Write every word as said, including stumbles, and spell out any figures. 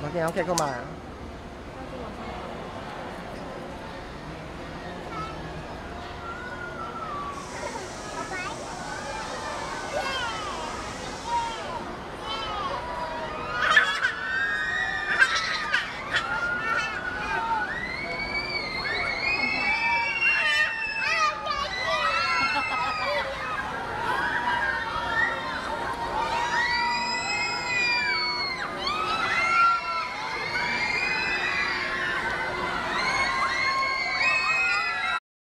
บางทีเขาแค่เข้ามา